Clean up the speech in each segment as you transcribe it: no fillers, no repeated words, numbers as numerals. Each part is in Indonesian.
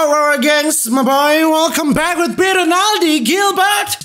our gangs, my boy. Welcome back with Peter and Aldi Gilbert.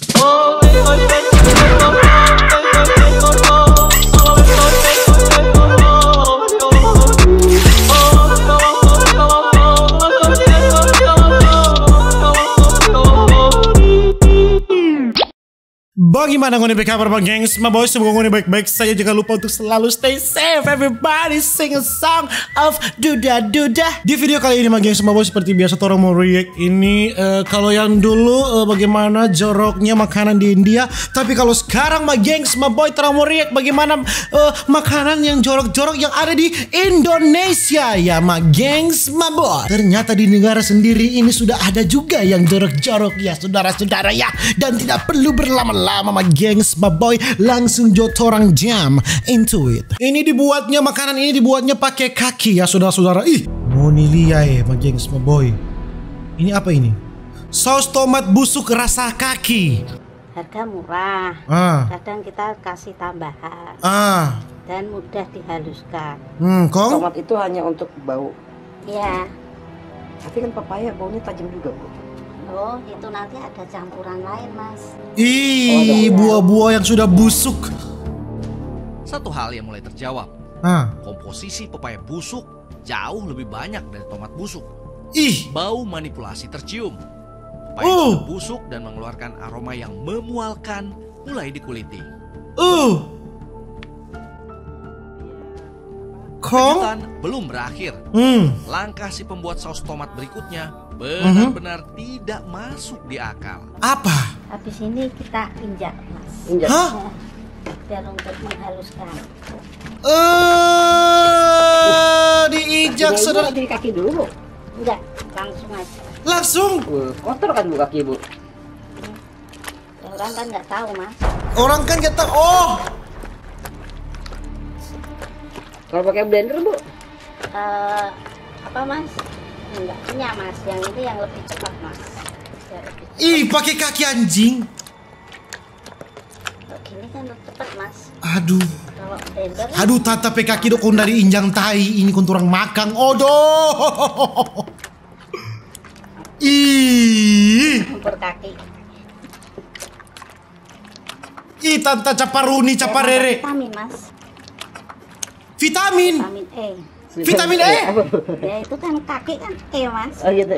Bagaimana ngoni kabar bang gengs, my boy, semoga ngoni baik-baik saja. Jangan lupa untuk selalu stay safe. Everybody sing a song of Duda Duda. Di video kali ini bang gengs, my boy, seperti biasa orang mau react ini kalau yang dulu bagaimana joroknya makanan di India. Tapi kalau sekarang bang gengs, my boy, orang mau react bagaimana makanan yang jorok-jorok yang ada di Indonesia. Ya bang gengs, my boy, ternyata di negara sendiri ini sudah ada juga yang jorok-jorok ya saudara-saudara ya. Dan tidak perlu berlama-lama Mama gengs, my boy, langsung jotorang jam into it. Ini dibuatnya, makanan ini dibuatnya pakai kaki ya saudara-saudara. Ih, mau nilia ya my gengs, my boy. Ini apa ini? Saus tomat busuk rasa kaki. Harga murah. Kadang kita kasih tambahan. Dan mudah dihaluskan. Kong? Tomat itu hanya untuk bau. Iya. Tapi kan pepaya baunya tajam juga, Bu. Oh, itu nanti ada campuran lain, Mas. Ih, buah-buah yang sudah busuk. Satu hal yang mulai terjawab. Komposisi pepaya busuk jauh lebih banyak dari tomat busuk. Ih, bau manipulasi tercium. Pepaya sudah busuk dan mengeluarkan aroma yang memualkan mulai dikuliti. Kejutan belum berakhir. Langkah si pembuat saus tomat berikutnya benar-benar tidak masuk di akal. Apa? Habis ini kita injak, Mas. Injak? Biar untuk menghaluskan. Diinjak saudara. Di kaki dulu, Bu. Enggak, langsung aja. Langsung? Kotor kan Bu kaki, Bu? Orang kan nggak tahu, Mas. Orang kan nggak tahu. Oh. Kalau pakai blender, Bu? Apa, Mas? Enggak punya, Mas. Yang ini yang lebih cepat, Mas. Ih, pakai kaki anjing. Kalau gini kan lebih cepat, Mas. Aduh. Kalau blender. Aduh, tata pe kaki dok dari injang tai ini konturang makang. Odoh. Ih. Campur kaki. Ih, tanta caparuni caparere. Vitamin, Mas. Vitamin. Vitamin E. Vitamin E. Ya itu kan kaki kan E, Mas. Oh gitu.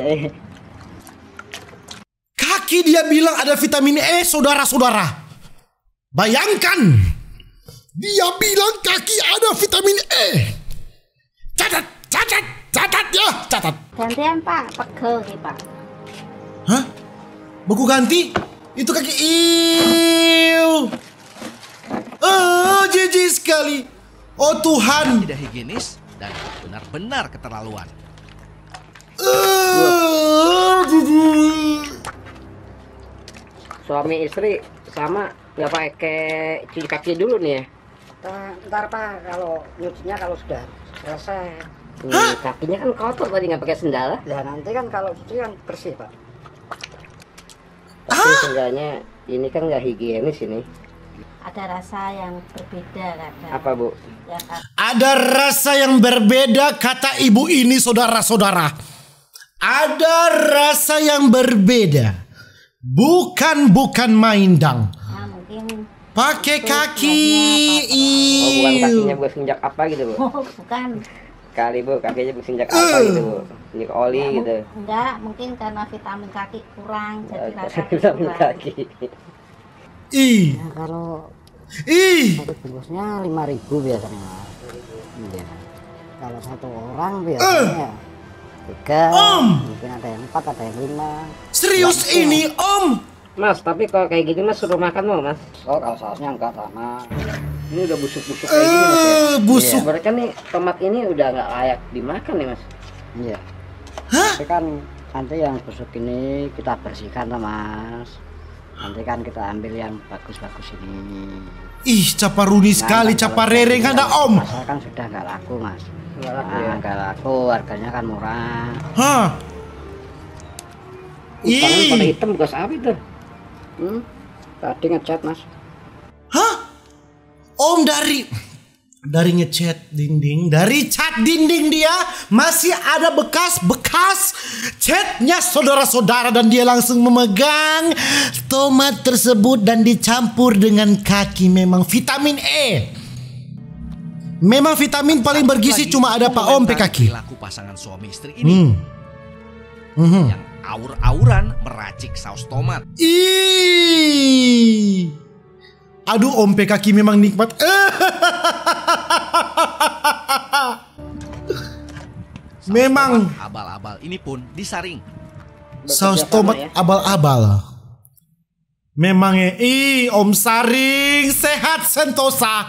Kaki dia bilang ada vitamin E, saudara-saudara. Bayangkan. Dia bilang kaki ada vitamin E. Catat, catat, catat ya, catat. Gantian, Pak. Pegel sih, Pak. Hah? Buku ganti? Itu kaki. Iu. Oh, jijik sekali. Oh Tuhan. Tidak higienis dan benar-benar keterlaluan. Suami istri sama nggak pakai cuci kaki dulu nih ya? Ntar Pak, kalau nyucinya kalau sudah selesai. Kakinya kan kotor tadi nggak pakai sendal. Ya nanti kan kalau cuci kan bersih Pak. Tapi seenggaknya ini kan nggak higienis ini. Ada rasa yang berbeda kadang. Apa, Bu? Ya, ada rasa yang berbeda kata ibu ini saudara-saudara. Ada rasa yang berbeda. Bukan main dang. Nah, mungkin pakai kaki. Oh, bukan kakinya buat senjak apa gitu, Bu? Oh, bukan. Kali, Bu, kakinya buat senjak apa gitu, Bu? Senjak oli ya, gitu. Enggak, mungkin karena vitamin kaki kurang jadi rasa vitamin kurang. kaki. Ih. Nah, kalau satu bungkusnya 5.000 biasanya. Iya. Kalau satu orang biasanya 3, mungkin ada yang 4, ada yang 5. Serius ini Om? Mas, tapi kalau kayak gini Mas suruh makan mau, Mas? Oh, kalau sausnya enggak sama. Ini udah busuk-busuk kayak gini, Mas ya? Busuk. Iya. Berarti kan nih tomat ini udah nggak layak dimakan nih, Mas. Iya. Hah? Tapi kan nanti yang busuk ini kita bersihkan, Mas. Nanti kan kita ambil yang bagus-bagus ini. Ih, caparuni sekali, caparere nggak ada Om. Masalah kan sudah nggak laku, Mas. Nggak laku ya? Nggak laku, harganya kan murah. Hah? Tangan pada Ih. hitam bekas apa itu? Tadi ngecat, Mas. Hah? Om dari Dari ngecat dinding, dari cat dinding dia masih ada bekas-bekas catnya saudara-saudara, dan dia langsung memegang tomat tersebut dan dicampur dengan kaki. Memang vitamin E. Memang vitamin paling bergizi cuma ada Pak Om kaki. Perilaku pasangan suami istri ini yang aur-auran meracik saus tomat. Ih. Aduh, Om kaki memang nikmat. Memang Abal-abal ini pun disaring. saus tomat abal-abal. Memang ya, Om saring sehat sentosa.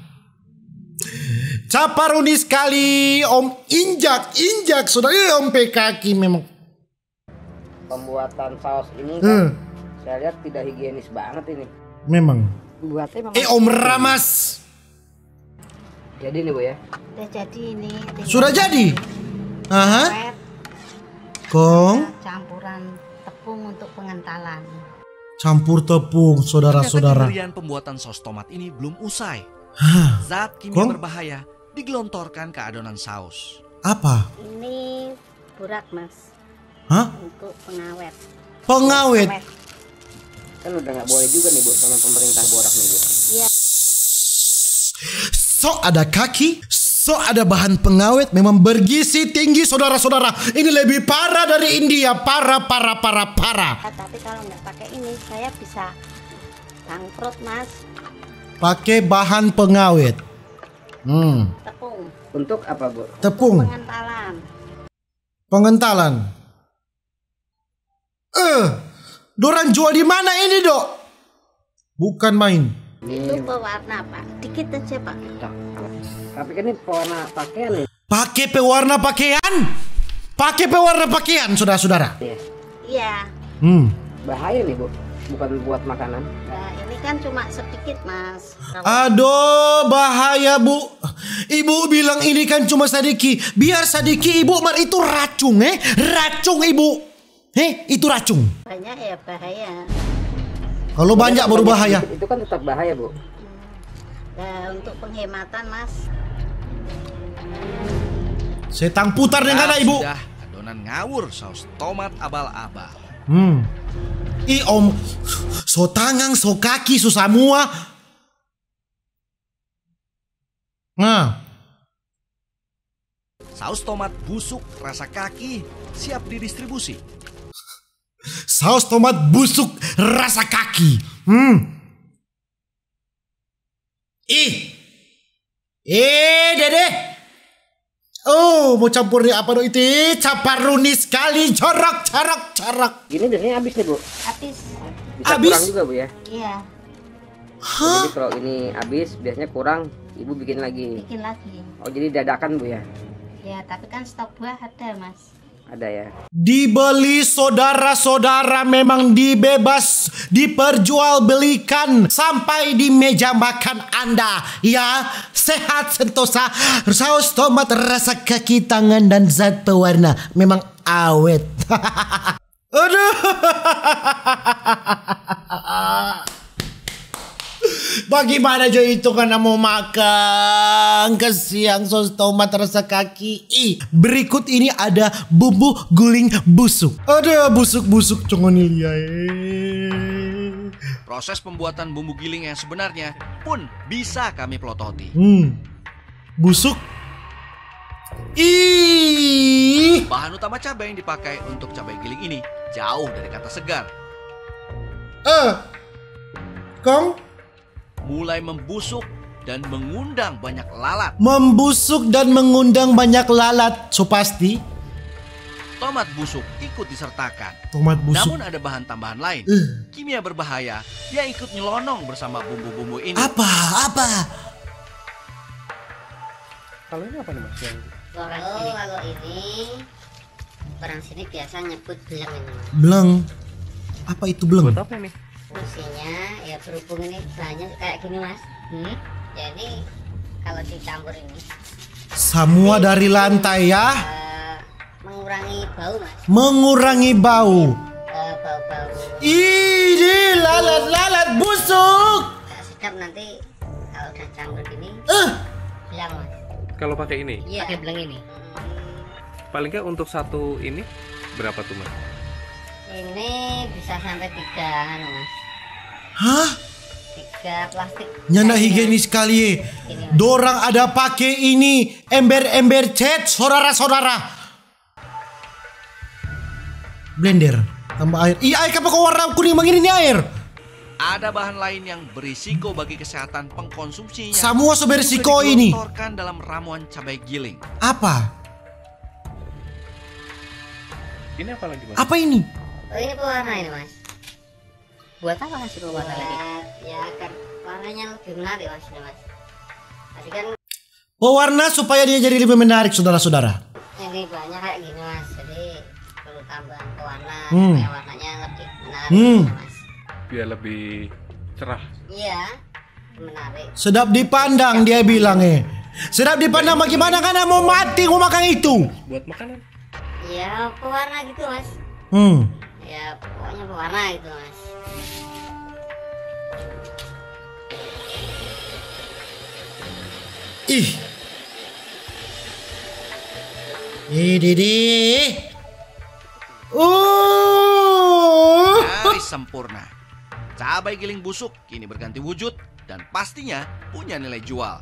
Caparuni sekali, Om injak sudah. Om kaki memang. Pembuatan saus ini kan saya lihat tidak higienis banget ini. Memang. Buatnya memang Om ramas. jadi nih Bu ya. Udah jadi ini. Sudah jadi. Aha. Pet, Kong. campuran tepung untuk pengentalan. Campur tepung, Ternyata saudara-saudara. kemeriahan pembuatan saus tomat ini belum usai. Hah, Zat kimia Kong? berbahaya digelontorkan ke adonan saus. apa? Ini burak Mas, Hah? untuk pengawet. Pengawet. Kan udah nggak boleh juga nih Bu sama pemerintah borak nih Bu. Sok ada kaki, sok ada bahan pengawet, memang bergizi tinggi saudara-saudara. Ini lebih parah dari India, parah. Tapi kalau nggak pakai ini saya bisa bangkrut Mas. Pakai bahan pengawet. Tepung, Untuk apa Bu? Tepung, pengentalan. pengentalan. Dorang jual di mana ini, Dok? Bukan main. Itu pewarna Pak, dikit aja Pak. Tapi kan ini pewarna pakaian nih. Pakai pewarna pakaian? Pakai pewarna pakaian, saudara-saudara. Iya. Bahaya nih Bu, bukan buat makanan. Nah, ini kan cuma sedikit Mas. Aduh, bahaya Bu. Ibu bilang ini kan cuma sedikit. Biar sedikit Ibu, mar itu racun, racun Ibu. Itu racun. Banyak ya bahaya. Kalau banyak baru bahaya. Itu kan tetap bahaya Bu. Nah, untuk penghematan Mas. Setang putar dengan Nah, Ibu. sudah adonan ngawur saus tomat abal-abal. Om, so tangan, so kaki, so semua. Nah, Saus tomat busuk rasa kaki siap didistribusi. saus tomat busuk rasa kaki. Dede. Oh, mau campur nih apa dong itu? Caparuni sekali, corok. Ini biasanya habis nih Bu. Habis. Bisa Habis? kurang juga Bu ya. Iya, Jadi kalau ini habis biasanya kurang, Ibu bikin lagi. bikin lagi. Oh jadi dadakan Bu ya. Ya, tapi kan stok buah ada Mas. Ada ya. Dibeli saudara-saudara, memang dibebas diperjualbelikan sampai di meja makan Anda. Ya, sehat sentosa. Saus tomat rasa kaki tangan dan zat pewarna memang awet. Aduh. Bagaimana Jo itu karena mau makan kesiang saus tomat rasa kaki. Berikut ini ada bumbu guling busuk. Ada busuk-busuk congonilia. Proses pembuatan bumbu giling yang sebenarnya pun bisa kami pelototi. Busuk. Bahan utama cabai yang dipakai untuk cabai giling ini jauh dari kata segar. Kong Mulai membusuk dan mengundang banyak lalat. membusuk dan mengundang banyak lalat. So pasti Tomat busuk ikut disertakan. tomat busuk. Namun ada bahan tambahan lain, kimia berbahaya yang ikut nyelonong bersama bumbu-bumbu ini. Apa? Kalau ini apa nih Mas? Kalau ini orang sini biasa nyebut beleng ini Mas. Beleng. Apa itu beleng? Buat apa nih? Fungsinya ya berhubung ini bahannya kayak gini Mas. Jadi kalau dicampur ini Semua dari lantai ya. mengurangi bau Mas. Mengurangi bau. Bau-bau Ini lalat busuk. nggak sedap nanti kalau udah campur gini panjang mas. Kalau pakai ini? Iya. Pakai belang ini. Paling nggak untuk satu ini berapa tuh mas? Ini bisa sampai 3 anu mas. Hah? 3 plastik. Nyanda higienis sekali ye. Dorang ada pakai ini ember-ember cat, saudara-saudara. Blender tambah air. Iya, air apa kok warna kuning begini nih air? Ada bahan lain yang berisiko bagi kesehatan pengkonsumsinya. Semua so berisiko Juga ini. digelontorkan dalam ramuan cabai giling. Apa? Ini apa lagi mas? Apa ini? Oh ini pewarna ini mas. Buat apa mas pewarna lagi? Ya kan warnanya lebih menarik mas ini mas. Tadi kan Pewarna supaya dia jadi lebih menarik, saudara-saudara. ini banyak kayak gini mas. Jadi perlu tambahan pewarna Hmm. supaya warnanya lebih menarik mas. Biar lebih cerah. Iya menarik. Sedap dipandang dia bilang Sedap dipandang bagaimana kan mau mati mau makan itu. Buat makanan? Ya pewarna gitu mas. Ya pokoknya pewarna gitu mas. Ih. Didi. Nyaris sempurna. Cabai giling busuk kini berganti wujud dan pastinya punya nilai jual.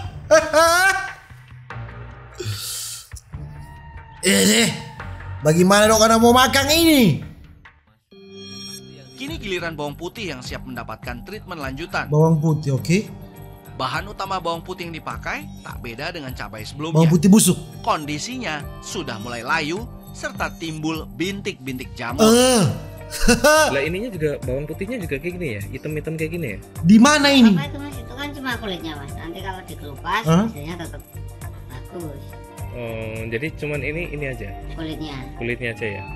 Bagaimana dong karena mau makan ini? Kini giliran bawang putih yang siap mendapatkan treatment lanjutan. Bawang putih, oke. Bahan utama bawang putih yang dipakai tak beda dengan cabai sebelumnya. Bawang putih busuk. Kondisinya sudah mulai layu serta timbul bintik-bintik jamur. Lah ininya juga bawang putihnya juga kayak gini ya, hitam-hitam kayak gini ya. Di mana ini? Apa itu mas? Itu kan cuma kulitnya mas. Nanti kalau dikelupas hasilnya tetap bagus. Oh, jadi cuman ini aja. Kulitnya aja ya.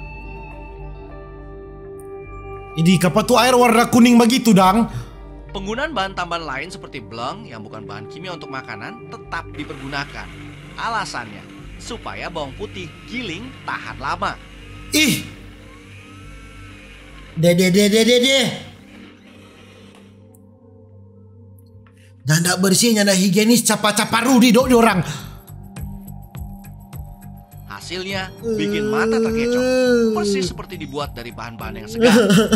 Ini kapal tuh air warna kuning begitu, Dang. Penggunaan bahan tambahan lain seperti belang yang bukan bahan kimia untuk makanan tetap dipergunakan. Alasannya supaya bawang putih giling tahan lama. Ih. Dede. Nyanda bersih, nyanda higienis, capa-capa rudi dok orang. Hasilnya bikin mata terkecoh, persis seperti dibuat dari bahan-bahan yang segar.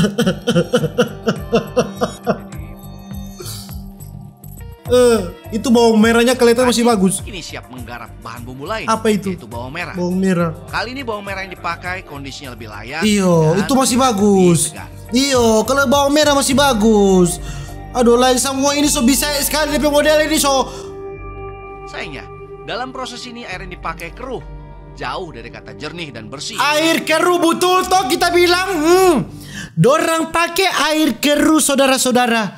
Itu bawang merahnya kelihatan masih bagus. Kini siap menggarap bahan bumbu lain. Apa itu? Yaitu bawang merah. Bawang merah. Kali ini bawang merah yang dipakai kondisinya lebih layak. Iyo, dan itu masih bagus. lebih segar. Iyo, kalau bawang merah masih bagus. Aduh, lain semua ini so bisa sekali DP model ini so. Sayangnya, dalam proses ini air yang dipakai keruh, jauh dari kata jernih dan bersih. Air keruh betul toh kita bilang. Dorang pakai air keruh saudara-saudara.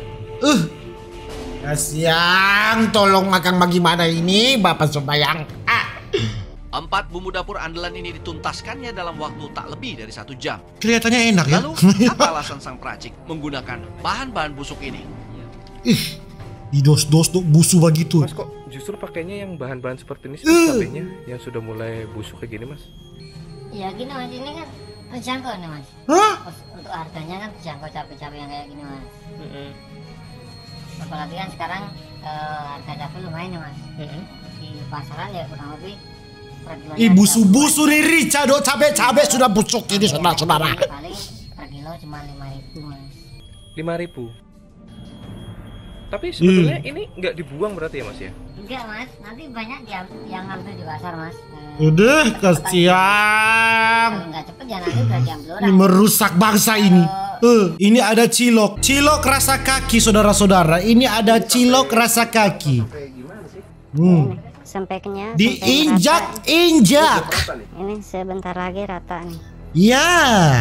Kasiang, tolong makan bagaimana ini Bapak Sembayang. 4 bumbu dapur andalan ini dituntaskannya dalam waktu tak lebih dari 1 jam. Kelihatannya enak ya. Lalu, apa alasan sang peracik menggunakan bahan-bahan busuk ini? Di dos-dos tuh busu begitu. Mas kok justru pakainya yang bahan-bahan seperti ini sih cabenya yang sudah mulai busuk kayak gini mas? Ya gini mas, ini kan terjangkau nih mas. Hah? Untuk harganya kan terjangkau cabai-cabai yang kayak gini mas. Apalagi kan sekarang harga cabai lumayan ya mas. Di pasaran ya kurang lebih per kilonya Busu-busu nih Rica dok, cabai-cabai sudah busuk ini saudara-saudara. paling per kilo cuma 5.000 mas. 5.000. Tapi sebetulnya ini nggak dibuang berarti ya mas ya? Enggak mas, nanti banyak yang ngambil di pasar mas. Udah, kasiang. Kalau nggak cepet ya nanti udah diambil orang. Ini merusak bangsa ini. Ini ada cilok. Cilok rasa kaki saudara-saudara. Ini ada cilok rasa kaki. Sampainya Diinjak-injak. ini sebentar lagi rata nih. Ya.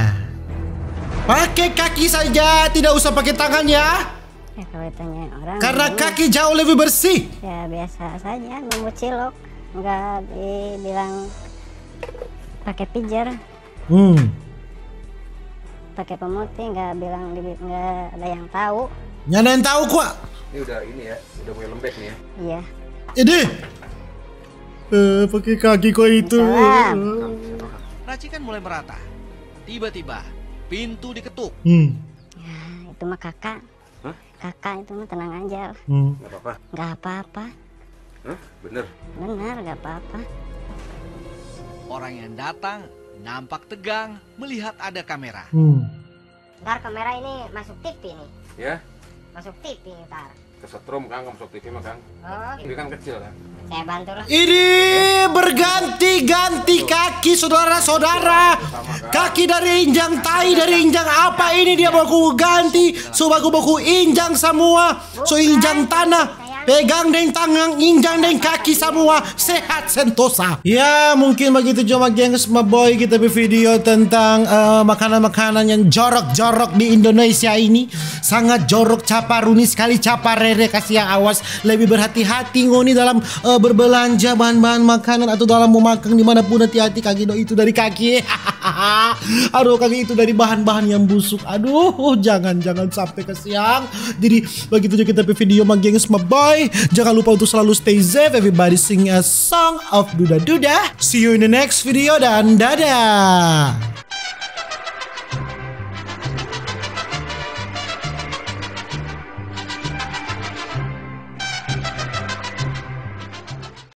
Pakai kaki saja, tidak usah pakai tangan ya. Ya kalau tanya orang Karena ini, kaki jauh lebih bersih. ya biasa saja nunggu cilok, nggak dibilang pakai pijar, pakai pemutih, nggak bilang nggak ada yang tahu. Nyana yang tahu kok. Ini udah mulai lembek nih ya. Iya. Ini. Pakai kaki kok itu. Racikan mulai merata. Tiba-tiba, pintu diketuk. Ya itu mah kakak. Kakak itu mah tenang aja. Nggak apa-apa. Nggak apa-apa. Hah? Bener? Benar, gak apa-apa. Orang yang datang nampak tegang melihat ada kamera. Ntar kamera ini masuk TV nih. Ya? Masuk TV ntar. Kesetrum Kang, masuk TV mah Kang. Oh, Ini kan kecil kan? saya bantu lah. Ini berganti-ganti kaki saudara-saudara. Kaki dari injang tai, dari injang apa ini dia mau aku ganti. So baku injang semua. So injang tanah. Pegang deng tangan, injang deng kaki semua. Sehat sentosa. Ya mungkin begitu cuma gengs boy kita video tentang makanan-makanan yang jorok-jorok di Indonesia ini. Sangat jorok, caparuni sekali, caparere. Kasih yang awas, lebih berhati-hati ngoni dalam berbelanja bahan-bahan makanan atau dalam mau makan dimanapun. Hati-hati kaki do itu dari kaki. Aduh kaki itu dari bahan-bahan yang busuk. Aduh jangan sampai ke siang. Jadi begitu juga kita video sama gengs boy. Jangan lupa untuk selalu stay safe. Everybody sing a song of Duda Duda. See you in the next video dan dadah.